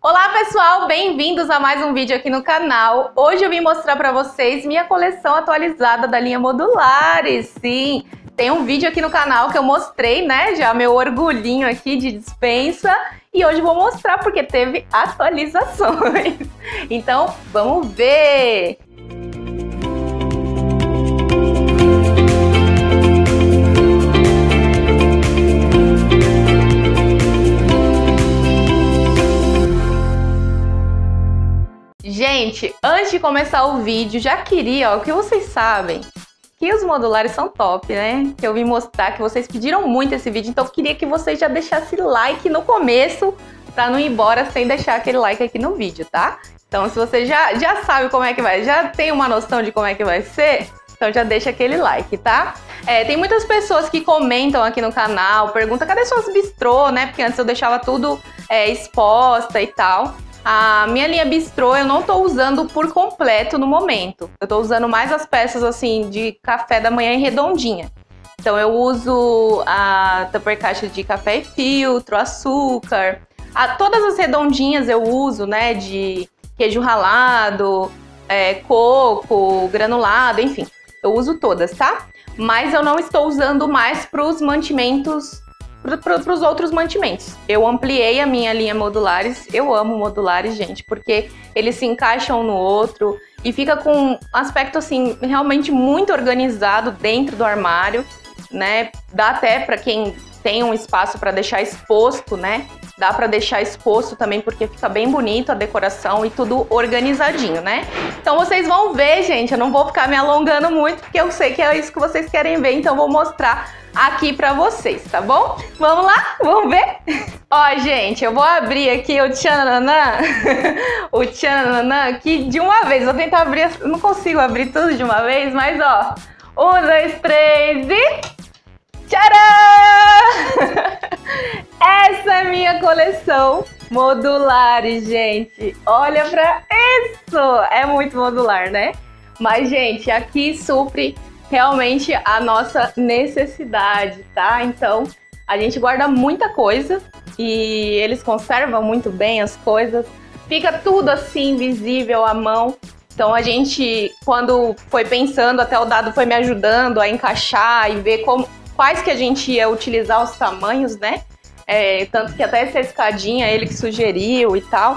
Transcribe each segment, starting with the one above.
Olá pessoal, bem-vindos a mais um vídeo aqui no canal. Hoje eu vim mostrar para vocês minha coleção atualizada da linha Modulares. Sim, tem um vídeo aqui no canal que eu mostrei, né, já meu orgulhinho aqui de despensa. E hoje eu vou mostrar porque teve atualizações. Então, vamos ver! Gente, antes de começar o vídeo, já queria, ó, que vocês sabem que os modulares são top, né? Que eu vim mostrar, que vocês pediram muito esse vídeo, então eu queria que vocês já deixassem like no começo, pra não ir embora sem deixar aquele like aqui no vídeo, tá? Então, se você já sabe como é que vai, já tem uma noção de como é que vai ser, então já deixa aquele like, tá? Tem muitas pessoas que comentam aqui no canal, perguntam, cadê suas bistrô, né? Porque antes eu deixava tudo exposta e tal. A minha linha bistrô eu não tô usando por completo no momento. Eu tô usando mais as peças assim de café da manhã em redondinha. Então eu uso a Tupper caixa de café e filtro, açúcar. Todas as redondinhas eu uso, né, de queijo ralado, coco, granulado, enfim. Eu uso todas, tá? Mas eu não estou usando mais para os mantimentos, para os outros mantimentos. Eu ampliei a minha linha Modulares. Eu amo Modulares, gente, porque eles se encaixam um no outro e fica com um aspecto assim realmente muito organizado dentro do armário, né? Dá até para quem tem um espaço para deixar exposto, né? Dá para deixar exposto também porque fica bem bonito a decoração e tudo organizadinho, né? Então vocês vão ver, gente, eu não vou ficar me alongando muito porque eu sei que é isso que vocês querem ver, então eu vou mostrar aqui pra vocês, tá bom? Vamos lá? Vamos ver? Ó, gente, eu vou abrir aqui o tchananã, o tchananã aqui de uma vez. Vou tentar abrir, eu não consigo abrir tudo de uma vez, mas ó, 1, 2, 3 e... tcharam! Essa é a minha coleção Modulares, gente. Olha pra isso! É muito modular, né? Mas, gente, aqui supre realmente a nossa necessidade, tá? Então, a gente guarda muita coisa e eles conservam muito bem as coisas. Fica tudo assim, visível à mão. Então, a gente, quando foi pensando, até o Dado foi me ajudando a encaixar e ver quais que a gente ia utilizar os tamanhos, né? Tanto que até essa escadinha, ele que sugeriu e tal.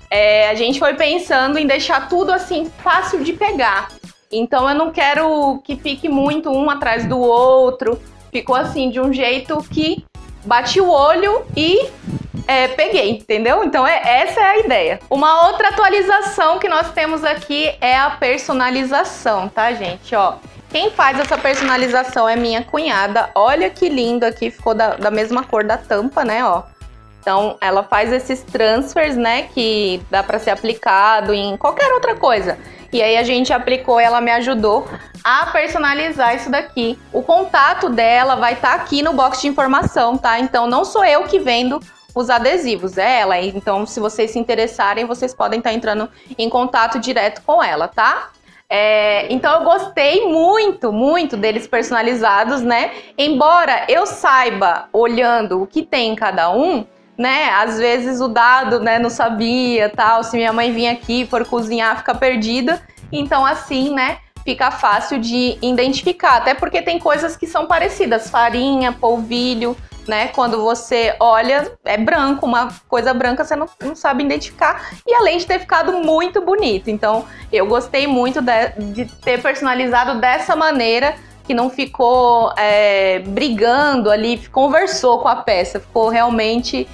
A gente foi pensando em deixar tudo assim, fácil de pegar. Então eu não quero que fique muito um atrás do outro. Ficou assim, de um jeito que bati o olho e peguei, entendeu? Então essa é a ideia. Uma outra atualização que nós temos aqui é a personalização, tá, gente? Ó, quem faz essa personalização é minha cunhada. Olha que lindo aqui, ficou da mesma cor da tampa, né, ó. Então ela faz esses transfers, né, que dá para ser aplicado em qualquer outra coisa. E aí a gente aplicou e ela me ajudou a personalizar isso daqui. O contato dela vai estar aqui no box de informação, tá? Então não sou eu que vendo os adesivos, é ela. Então se vocês se interessarem, vocês podem estar entrando em contato direto com ela, tá? Então eu gostei muito, muito deles personalizados, né? Embora eu saiba, olhando o que tem em cada um, né? Às vezes o Dado, né, não sabia, tal. Se minha mãe vir aqui for cozinhar, fica perdida. Então assim, né, fica fácil de identificar. Até porque tem coisas que são parecidas. Farinha, polvilho, né? Quando você olha, é branco, uma coisa branca você não sabe identificar. E além de ter ficado muito bonito. Então eu gostei muito de ter personalizado dessa maneira, que não ficou brigando ali, conversou com a peça. Ficou realmente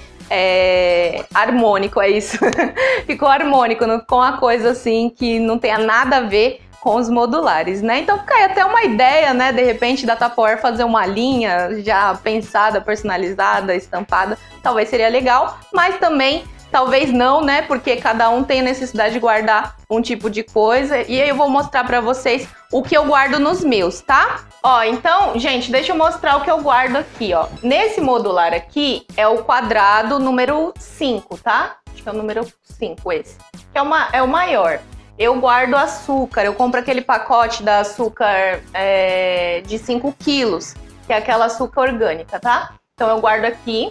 harmônico, é isso. Ficou harmônico, com a coisa assim que não tenha nada a ver com os modulares, né? Então fica aí até uma ideia, né? De repente da Tupperware fazer uma linha já pensada, personalizada, estampada, talvez seria legal, mas também talvez não, né? Porque cada um tem a necessidade de guardar um tipo de coisa. E aí eu vou mostrar pra vocês o que eu guardo nos meus, tá? Ó, então, gente, deixa eu mostrar o que eu guardo aqui, ó. Nesse modular aqui é o quadrado número 5, tá? Acho que é o número 5 esse. Que é o maior. Eu guardo açúcar, eu compro aquele pacote da açúcar de 5 quilos, que é aquela açúcar orgânica, tá? Então eu guardo aqui.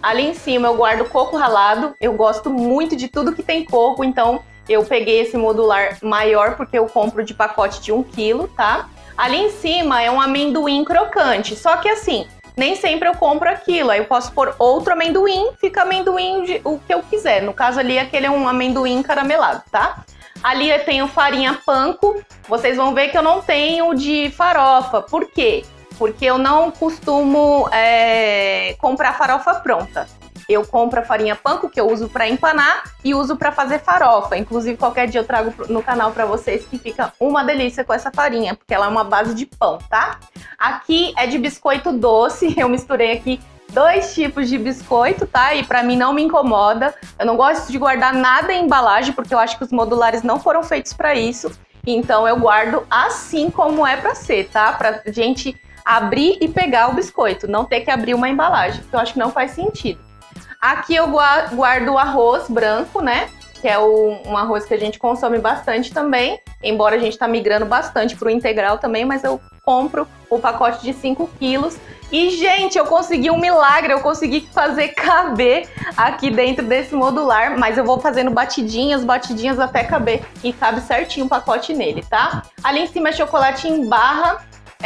Ali em cima eu guardo coco ralado. Eu gosto muito de tudo que tem coco, então eu peguei esse modular maior porque eu compro de pacote de 1 kg, tá? Ali em cima é um amendoim crocante, só que assim, nem sempre eu compro aquilo, aí eu posso pôr outro amendoim, fica amendoim o que eu quiser. No caso ali, aquele é um amendoim caramelado, tá? Ali eu tenho farinha panko, vocês vão ver que eu não tenho de farofa. Por quê? Porque eu não costumo comprar farofa pronta. Eu compro a farinha panko, que eu uso para empanar e uso para fazer farofa. Inclusive, qualquer dia eu trago no canal para vocês, que fica uma delícia com essa farinha, porque ela é uma base de pão, tá? Aqui é de biscoito doce, eu misturei aqui 2 tipos de biscoito, tá? E pra mim não me incomoda. Eu não gosto de guardar nada em embalagem, porque eu acho que os modulares não foram feitos para isso. Então eu guardo assim como é pra ser, tá? Pra gente abrir e pegar o biscoito, não ter que abrir uma embalagem, porque eu acho que não faz sentido. Aqui eu guardo o arroz branco, né? Que é um arroz que a gente consome bastante também, embora a gente tá migrando bastante pro integral também, mas eu compro o pacote de 5 quilos. E, gente, eu consegui um milagre, eu consegui fazer caber aqui dentro desse modular, mas eu vou fazendo batidinhas até caber e cabe certinho o pacote nele, tá? Ali em cima é chocolate em barra.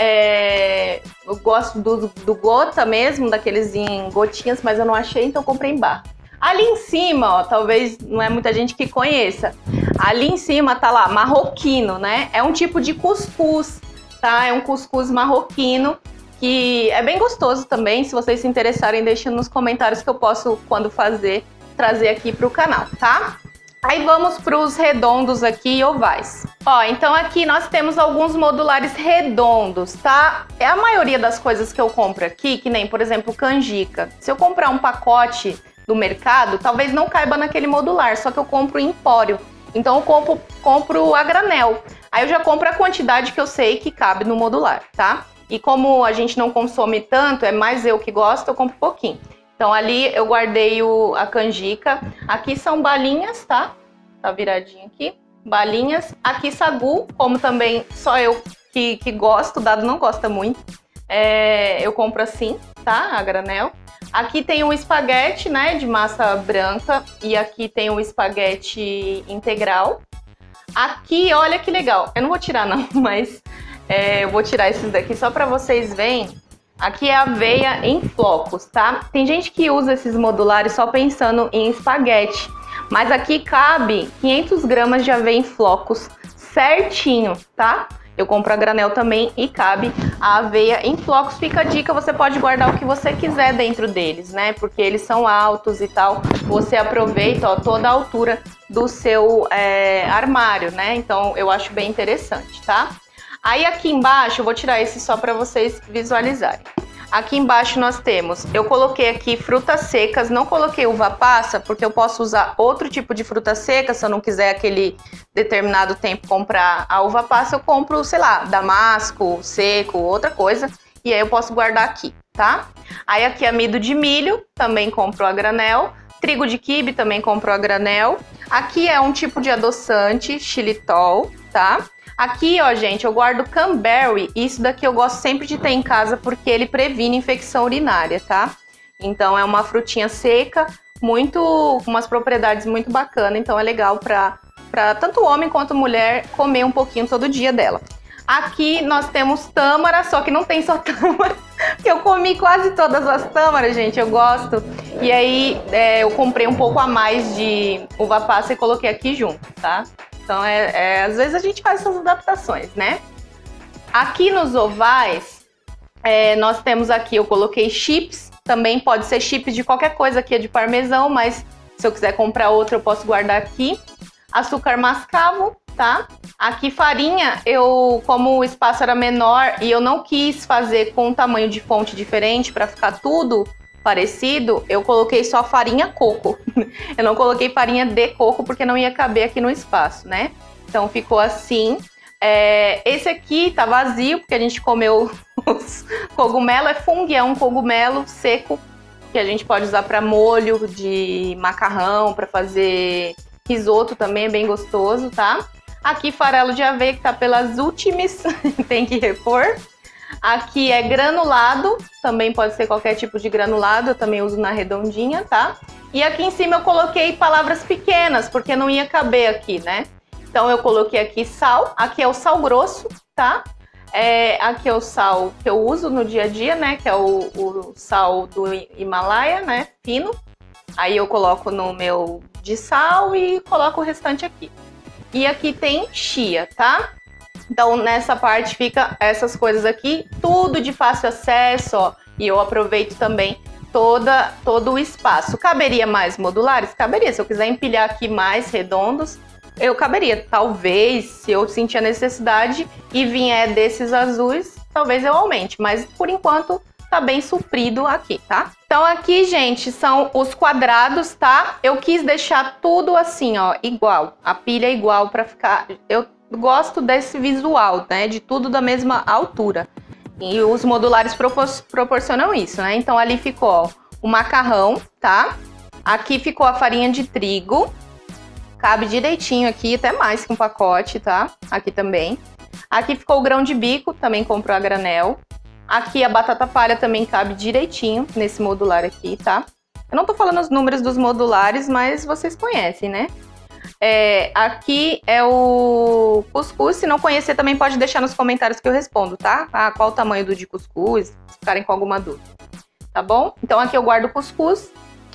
Eu gosto do gota mesmo, daqueles em gotinhas, mas eu não achei, então eu comprei em barra. Ali em cima, ó, talvez não é muita gente que conheça. Ali em cima tá lá, marroquino, né? É um tipo de cuscuz, tá? É um cuscuz marroquino que é bem gostoso também. Se vocês se interessarem, deixem nos comentários que eu posso, quando fazer, trazer aqui pro canal, tá? Aí vamos para os redondos aqui, ovais. Ó, então aqui nós temos alguns modulares redondos, tá? É a maioria das coisas que eu compro aqui, que nem, por exemplo, canjica. Se eu comprar um pacote do mercado, talvez não caiba naquele modular, só que eu compro em empório. Então eu compro a granel. Aí eu já compro a quantidade que eu sei que cabe no modular, tá? E como a gente não consome tanto, é mais eu que gosto, eu compro pouquinho. Então ali eu guardei a canjica. Aqui são balinhas, tá? Tá viradinho aqui. Balinhas. Aqui sagu, como também só eu que gosto, o Dado não gosta muito. Eu compro assim, tá? A granel. Aqui tem um espaguete, né? De massa branca. E aqui tem um espaguete integral. Aqui, olha que legal. Eu não vou tirar não, mas eu vou tirar esses daqui só pra vocês verem. Aqui é aveia em flocos, tá? Tem gente que usa esses modulares só pensando em espaguete, mas aqui cabe 500 gramas de aveia em flocos certinho, tá? Eu compro a granel também e cabe a aveia em flocos. Fica a dica, você pode guardar o que você quiser dentro deles, né? Porque eles são altos e tal. Você aproveita, ó, toda a altura do seu armário, né? Então eu acho bem interessante, tá? Aí aqui embaixo, eu vou tirar esse só para vocês visualizarem. Aqui embaixo nós temos, eu coloquei aqui frutas secas, não coloquei uva passa, porque eu posso usar outro tipo de fruta seca, se eu não quiser aquele determinado tempo comprar a uva passa, eu compro, sei lá, damasco, seco, outra coisa, e aí eu posso guardar aqui, tá? Aí aqui amido de milho, também compro a granel, trigo de quibe, também compro a granel. Aqui é um tipo de adoçante, xilitol, tá? Aqui, ó, gente, eu guardo cranberry. Isso daqui eu gosto sempre de ter em casa porque ele previne infecção urinária, tá? Então é uma frutinha seca, com umas propriedades muito bacanas. Então é legal para tanto homem quanto mulher comer um pouquinho todo dia dela. Aqui nós temos tâmara, só que não tem só tâmara, porque eu comi quase todas as tâmaras, gente, eu gosto. E aí eu comprei um pouco a mais de uva passa e coloquei aqui junto, tá? Então, às vezes a gente faz essas adaptações, né? Aqui nos ovais, nós temos aqui, eu coloquei chips. Também pode ser chips de qualquer coisa, aqui é de parmesão, mas se eu quiser comprar outro, eu posso guardar aqui. Açúcar mascavo, tá? Aqui farinha, como o espaço era menor e eu não quis fazer com um tamanho de fonte diferente para ficar tudo parecido, eu coloquei só farinha coco. Eu não coloquei farinha de coco porque não ia caber aqui no espaço, né? Então ficou assim. Esse aqui tá vazio porque a gente comeu os cogumelos. É fungo, é um cogumelo seco que a gente pode usar para molho de macarrão, para fazer risoto também, é bem gostoso, tá? Aqui farelo de aveia que tá pelas últimas, tem que repor. Aqui é granulado, também pode ser qualquer tipo de granulado, eu também uso na redondinha, tá? E aqui em cima eu coloquei palavras pequenas, porque não ia caber aqui, né? Então eu coloquei aqui sal, aqui é o sal grosso, tá? Aqui é o sal que eu uso no dia a dia, né? Que é o sal do Himalaia, né? Fino. Aí eu coloco no meu de sal e coloco o restante aqui. E aqui tem chia, tá? Então nessa parte fica essas coisas aqui, tudo de fácil acesso, ó. E eu aproveito também todo o espaço. Caberia mais modulares? Caberia. Se eu quiser empilhar aqui mais redondos, eu caberia. Talvez, se eu sentir a necessidade e vier desses azuis, talvez eu aumente. Mas por enquanto tá bem suprido aqui, tá? Então aqui, gente, são os quadrados, tá? Eu quis deixar tudo assim, ó, igual. A pilha é igual pra ficar... Eu gosto desse visual, né? De tudo da mesma altura. E os modulares proporcionam isso, né? Então ali ficou, ó, o macarrão, tá? Aqui ficou a farinha de trigo. Cabe direitinho aqui, até mais que um pacote, tá? Aqui também. Aqui ficou o grão de bico, também comprou a granel. Aqui a batata palha também cabe direitinho nesse modular aqui, tá? Eu não tô falando os números dos modulares, mas vocês conhecem, né? Aqui é o cuscuz. Se não conhecer, também pode deixar nos comentários que eu respondo, tá? Ah, qual o tamanho do de cuscuz, se ficarem com alguma dúvida. Tá bom? Então aqui eu guardo o cuscuz.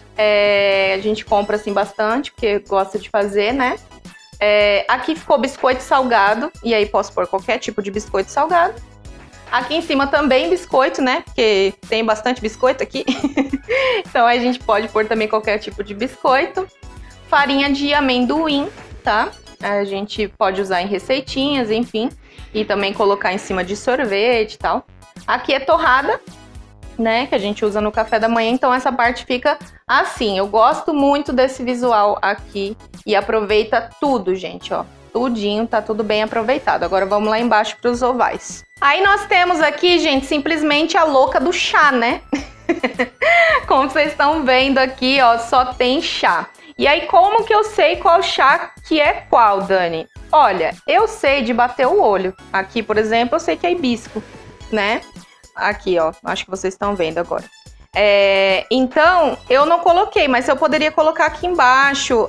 A gente compra assim bastante, porque gosta de fazer, né? Aqui ficou biscoito salgado. E aí posso pôr qualquer tipo de biscoito salgado. Aqui em cima também biscoito, né? Porque tem bastante biscoito aqui. Então a gente pode pôr também qualquer tipo de biscoito. Farinha de amendoim, tá? A gente pode usar em receitinhas, enfim. E também colocar em cima de sorvete e tal. Aqui é torrada, né? Que a gente usa no café da manhã. Então essa parte fica assim. Eu gosto muito desse visual aqui. E aproveita tudo, gente, ó. Tudinho, tá tudo bem aproveitado. Agora vamos lá embaixo para os ovais. Aí nós temos aqui, gente, simplesmente a louca do chá, né? Como vocês estão vendo aqui, ó, só tem chá. E aí, como que eu sei qual chá que é qual, Dani? Olha, eu sei de bater o olho. Aqui, por exemplo, eu sei que é hibisco, né? Aqui, ó, acho que vocês estão vendo agora. Então, eu não coloquei, mas eu poderia colocar aqui embaixo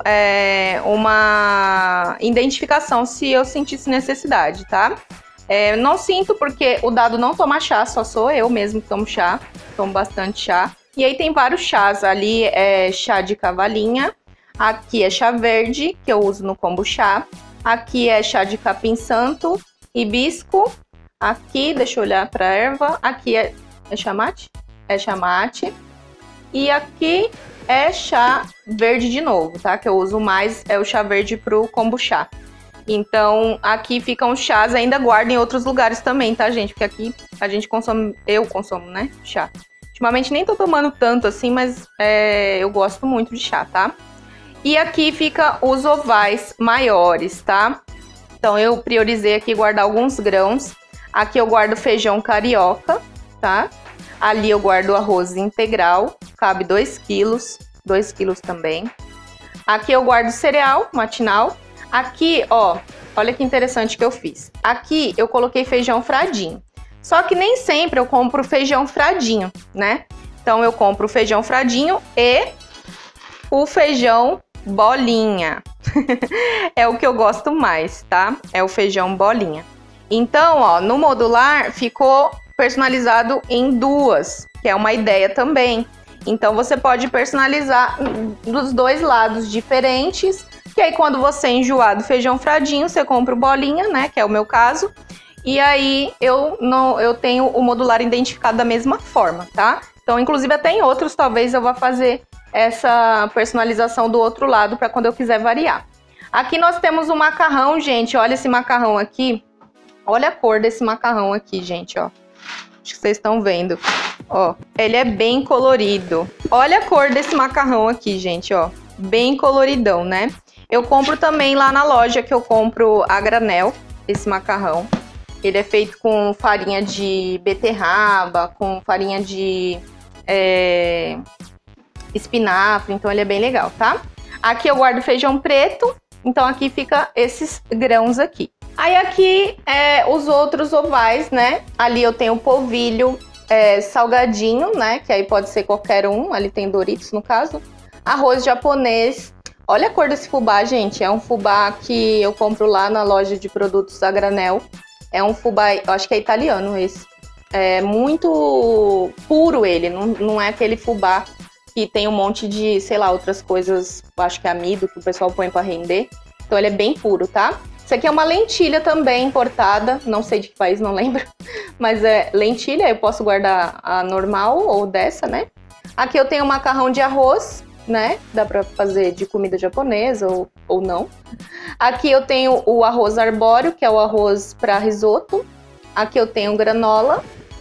uma identificação se eu sentisse necessidade, tá? Não sinto porque o Dado não toma chá, só sou eu mesmo que tomo chá, tomo bastante chá. E aí tem vários chás, ali é chá de cavalinha, aqui é chá verde, que eu uso no kombuchá, aqui é chá de capim santo, hibisco, aqui, deixa eu olhar pra erva, aqui é chamate? É chamate. E aqui é chá verde de novo, tá? Que eu uso mais, é o chá verde pro kombuchá. Então, aqui ficam os chás, ainda guardo em outros lugares também, tá, gente? Porque aqui a gente consome, eu consumo, né, chá. Ultimamente nem tô tomando tanto assim, mas eu gosto muito de chá, tá? E aqui fica os ovais maiores, tá? Então, eu priorizei aqui guardar alguns grãos. Aqui eu guardo feijão carioca, tá? Ali eu guardo arroz integral, cabe 2 quilos, 2 quilos também. Aqui eu guardo cereal matinal. Aqui, ó, olha que interessante que eu fiz. Aqui eu coloquei feijão fradinho. Só que nem sempre eu compro feijão fradinho, né? Então eu compro o feijão fradinho e o feijão bolinha. É o que eu gosto mais, tá? É o feijão bolinha. Então, ó, no modular ficou personalizado em 2, que é uma ideia também. Então você pode personalizar dos 2 lados diferentes, que aí quando você enjoar do feijão fradinho, você compra o bolinha, né, que é o meu caso. E aí eu tenho o modular identificado da mesma forma, tá? Então, inclusive até em outros, talvez eu vá fazer essa personalização do outro lado para quando eu quiser variar. Aqui nós temos o macarrão, gente, olha esse macarrão aqui. Olha a cor desse macarrão aqui, gente, ó. Acho que vocês estão vendo. Ó, ele é bem colorido. Olha a cor desse macarrão aqui, gente, ó. Bem coloridão, né? Eu compro também lá na loja, que eu compro a granel, esse macarrão. Ele é feito com farinha de beterraba, com farinha de espinafre, então ele é bem legal, tá? Aqui eu guardo feijão preto, então aqui fica esses grãos aqui. Aí aqui os outros ovais, né? Ali eu tenho polvilho salgadinho, né? Que aí pode ser qualquer um. Ali tem Doritos, no caso. Arroz japonês. Olha a cor desse fubá, gente. É um fubá que eu compro lá na loja de produtos a granel. É um fubá, eu acho que é italiano esse. É muito puro ele. Não é aquele fubá que tem um monte de, sei lá, outras coisas. Acho que é amido que o pessoal põe pra render. Então ele é bem puro, tá? Isso aqui é uma lentilha também importada, não sei de que país, não lembro, mas é lentilha, eu posso guardar a normal ou dessa, né? Aqui eu tenho macarrão de arroz, né? Dá pra fazer de comida japonesa ou não. Aqui eu tenho o arroz arbóreo, que é o arroz para risoto. Aqui eu tenho granola.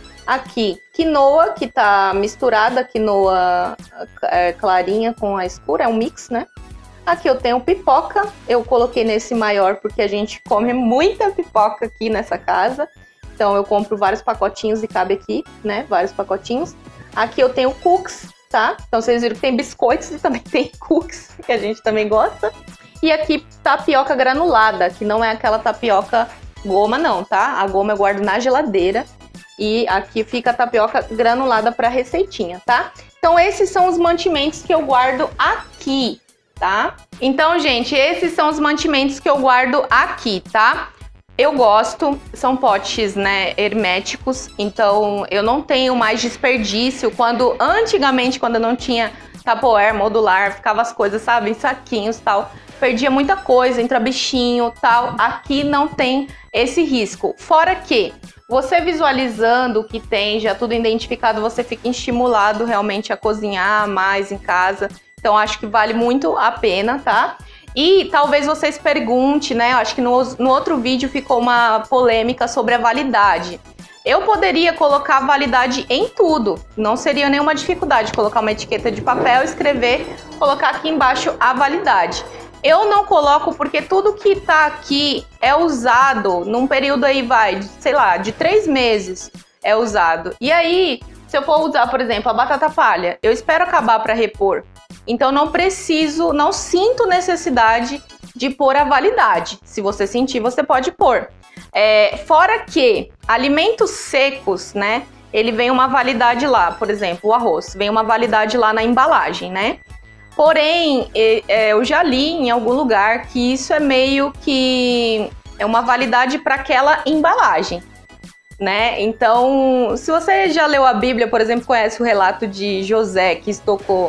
Aqui, quinoa, que tá misturada, quinoa clarinha com a escura, é um mix, né? Aqui eu tenho pipoca, eu coloquei nesse maior porque a gente come muita pipoca aqui nessa casa. Então eu compro vários pacotinhos e cabe aqui, né? Vários pacotinhos. Aqui eu tenho cookies, tá? Então vocês viram que tem biscoitos e também tem cookies, que a gente também gosta. E aqui tapioca granulada, que não é aquela tapioca goma não, tá? A goma eu guardo na geladeira. E aqui fica a tapioca granulada para receitinha, tá? Então esses são os mantimentos que eu guardo aqui, tá? Então, gente, esses são os mantimentos que eu guardo aqui, tá? Eu gosto, são potes, né, herméticos, então eu não tenho mais desperdício. Antigamente, quando eu não tinha Tupperware modular, ficava as coisas, sabe, em saquinhos e tal, perdia muita coisa, entra bichinho e tal. Aqui não tem esse risco. Fora que você visualizando o que tem, já tudo identificado, você fica estimulado realmente a cozinhar mais em casa. Então, acho que vale muito a pena, tá? E talvez vocês perguntem, né? Eu acho que no outro vídeo ficou uma polêmica sobre a validade. Eu poderia colocar validade em tudo. Não seria nenhuma dificuldade colocar uma etiqueta de papel, escrever, colocar aqui embaixo a validade. Eu não coloco porque tudo que tá aqui é usado num período aí, sei lá, de 3 meses é usado. E aí, se eu for usar, por exemplo, a batata palha, eu espero acabar para repor. Então não sinto necessidade de pôr a validade. Se você sentir, você pode pôr. Fora que alimentos secos, né? Ele vem uma validade lá, por exemplo, o arroz, vem uma validade lá na embalagem, né? Porém, eu já li em algum lugar que isso é meio que uma validade para aquela embalagem, né? Então, se você já leu a Bíblia, por exemplo, conhece o relato de José que estocou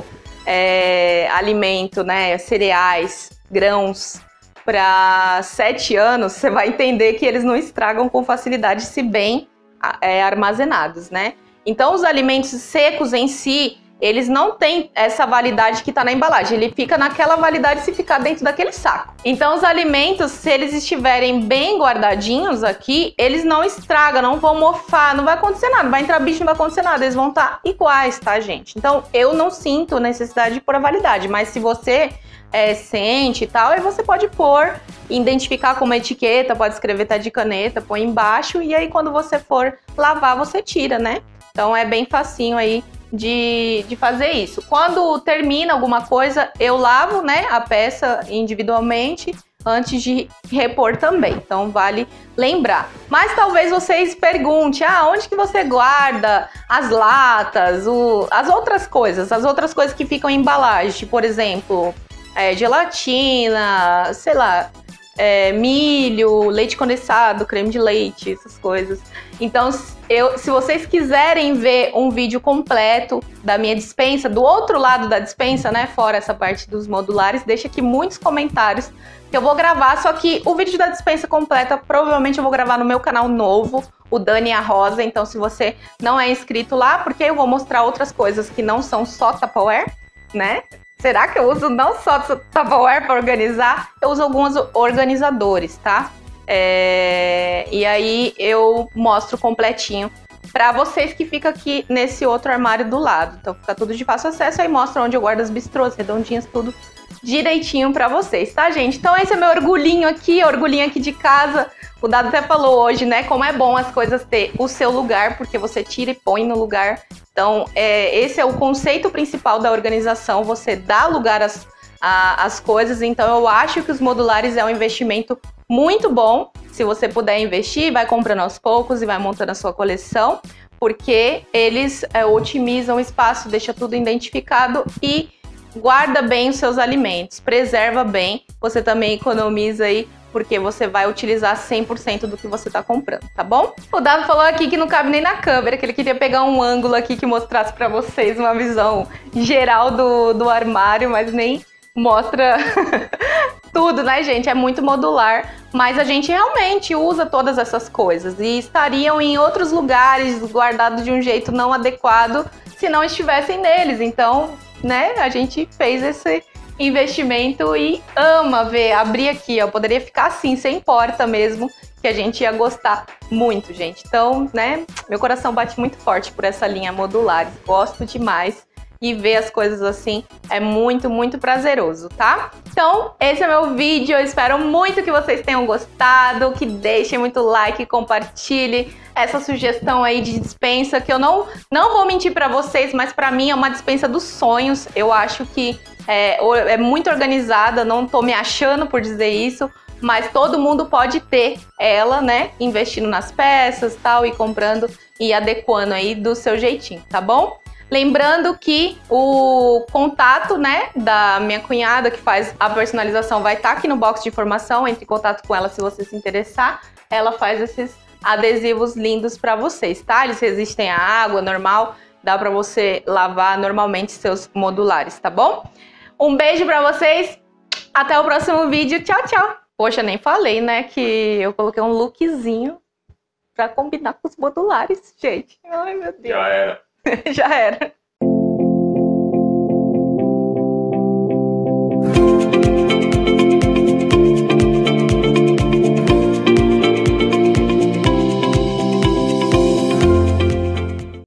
alimento, né, cereais, grãos para 7 anos, você vai entender que eles não estragam com facilidade se bem armazenados, né? Então, os alimentos secos em si, eles não têm essa validade que está na embalagem. Ele fica naquela validade se ficar dentro daquele saco. Então, os alimentos, se eles estiverem bem guardadinhos aqui, eles não estragam, não vão mofar, não vai acontecer nada. Não vai entrar bicho, não vai acontecer nada. Eles vão estar iguais, tá, gente? Então, eu não sinto necessidade de pôr a validade. Mas se você sente e tal, aí você pode pôr, identificar com uma etiqueta, pode escrever tá de caneta, põe embaixo. E aí, quando você for lavar, você tira, né? Então, é bem facinho aí de fazer isso. Quando termina alguma coisa, eu lavo, né, a peça individualmente antes de repor também. Então vale lembrar. Mas talvez vocês perguntem, onde que você guarda as latas, as outras coisas que ficam em embalagem, por exemplo, gelatina, sei lá, milho, leite condensado, creme de leite, essas coisas. Então, se vocês quiserem ver um vídeo completo da minha despensa, do outro lado da despensa, né, fora essa parte dos modulares, deixa aqui muitos comentários que eu vou gravar, só que o vídeo da despensa completa provavelmente eu vou gravar no meu canal novo, o Dani e a Rosa. Então, se você não é inscrito lá, porque eu vou mostrar outras coisas que não são só Tupperware, né? Será que eu uso não só Tupperware para organizar? Eu uso alguns organizadores, tá? E aí eu mostro completinho para vocês que fica aqui nesse outro armário do lado. Então fica tudo de fácil acesso, aí mostra onde eu guardo as bistrôs redondinhas, tudo direitinho para vocês, tá, gente? Então esse é meu orgulhinho aqui de casa. O Dado até falou hoje, né, como é bom as coisas ter o seu lugar, porque você tira e põe no lugar. Então esse é o conceito principal da organização, você dá lugar às as coisas. Então eu acho que os modulares é um investimento muito bom. Se você puder investir, vai comprando aos poucos e vai montando a sua coleção, porque eles otimizam o espaço, deixa tudo identificado e guarda bem os seus alimentos, preserva bem. Você também economiza aí, porque você vai utilizar 100% do que você tá comprando, tá bom? O Davi falou aqui que não cabe nem na câmera, que ele queria pegar um ângulo aqui que mostrasse pra vocês uma visão geral do armário, mas nem mostra tudo, né, gente? É muito modular, mas a gente realmente usa todas essas coisas e estariam em outros lugares guardados de um jeito não adequado se não estivessem neles. Então, né, a gente fez esse investimento e ama ver, abrir aqui, ó, poderia ficar assim, sem porta mesmo, que a gente ia gostar muito, gente. Então, né, meu coração bate muito forte por essa linha modular, gosto demais. E ver as coisas assim é muito, muito prazeroso, tá? Então, esse é meu vídeo. Eu espero muito que vocês tenham gostado, que deixem muito like, compartilhe essa sugestão aí de despensa, que eu não vou mentir pra vocês, mas pra mim é uma despensa dos sonhos. Eu acho que é muito organizada, não tô me achando por dizer isso, mas todo mundo pode ter ela, né? Investindo nas peças e tal, e comprando e adequando aí do seu jeitinho, tá bom? Lembrando que o contato, né, da minha cunhada que faz a personalização vai estar aqui no box de informação. Entre em contato com ela se você se interessar. Ela faz esses adesivos lindos para vocês, tá? Eles resistem à água, normal. Dá para você lavar normalmente seus modulares, tá bom? Um beijo para vocês. Até o próximo vídeo. Tchau, tchau. Poxa, nem falei, né, que eu coloquei um lookzinho para combinar com os modulares, gente. Ai, meu Deus. Já era. Já era.